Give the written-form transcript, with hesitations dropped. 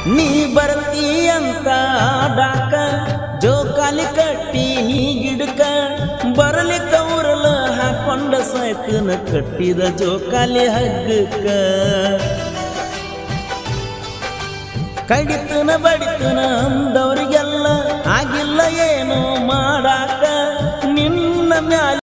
ನೀ ಬರ್ತೀ ಅಂತ ಆಡಾಕ ಜೋಕಾಲಿ ಕಟ್ಟಿ ನೀ ಗಿಡಕ ಬರಲಿಕ್ಕ ಉರಲ ಹಾಕೊಂಡ ಸಾಯ್ತನ ಕಟ್ಟಿದ ಜೋಕಾಲಿ ಹಗ್ಗಕ್ಕ ಕಡಿತನ ಬಡಿತನ ಅಂದವ್ರಿಗೆಲ್ಲ ಆಗಿಲ್ಲ ಏನೋ ಮಾಡಾಕ ನಿನ್ನ ಮ್ಯಾಲ